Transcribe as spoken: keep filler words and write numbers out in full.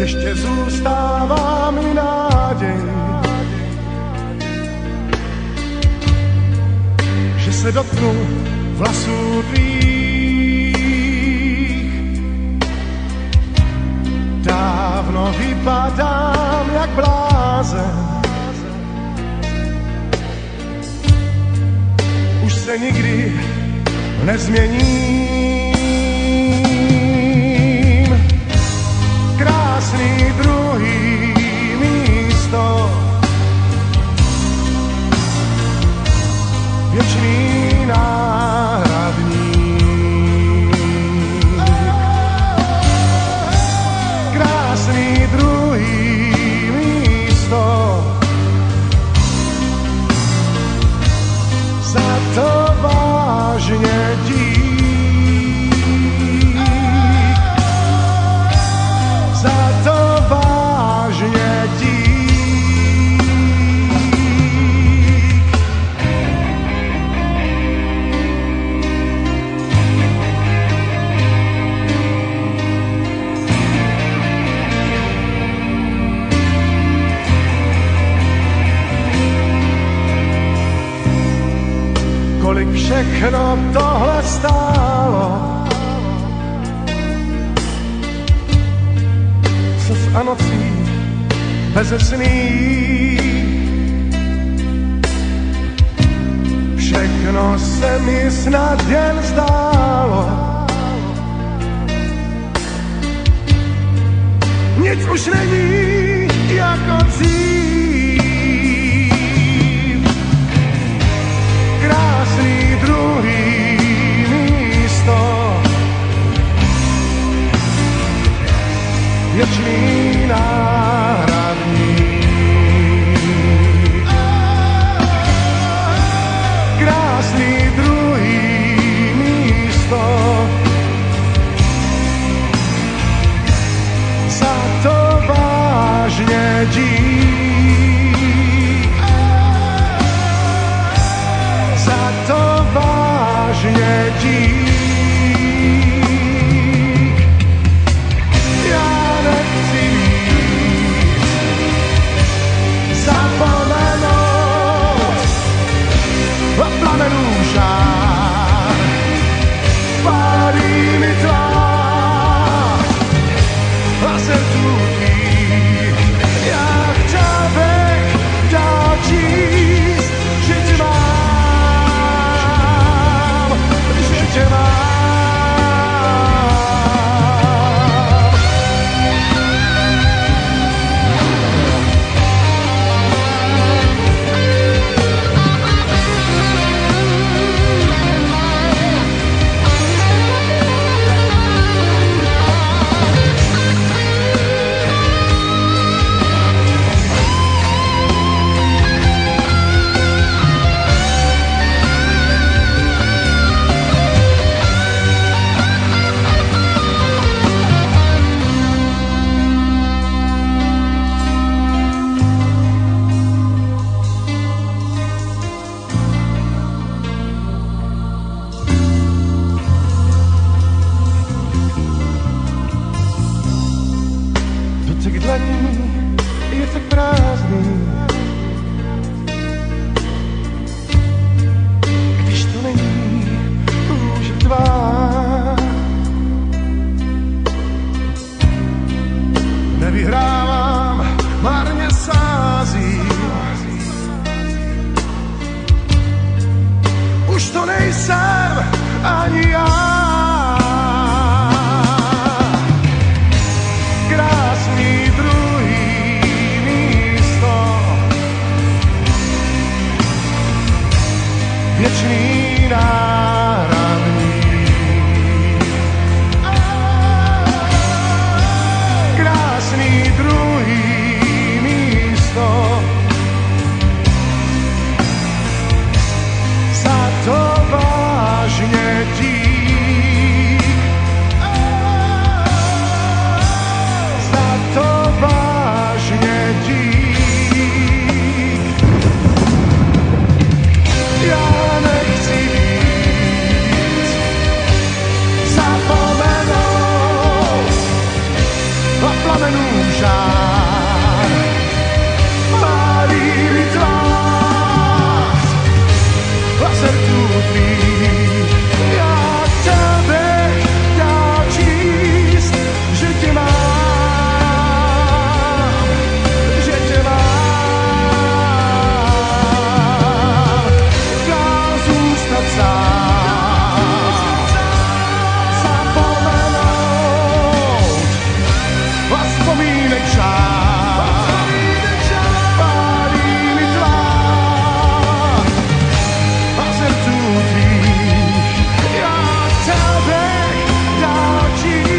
ještě zůstává mi nádej, že se dotknu vlasů tvých. Dávno vypadám jak blázen, už se nikdy nezměním. Krásný druhý místo, věčný náhradník. Krásný druhý místo, za to vážně dík. Za to vážně dík. Kolik všechno tohle stálo, slz a nocí bezesných. Všechno se mi snad jen zdálo, nic už není jako dřív. Krásný druhý místo, věčný náhradník. Krásný druhý místo, za to vážně dík. Za to vážně dík. Já nechci víc zapomenout a plamenů žár pálí mi tvář a srdců tvých. Já chtěl bych dál číst, že tě mám, že tě mám. Dotek dlaní je tak prázdný, když to není růže tvá. Nevyhrávám, marně sázím, už to nejsem ani já. Krásný druhý místo, věčný náhradník. Krásný druhý místo, za to vážně dík. zavírá oči.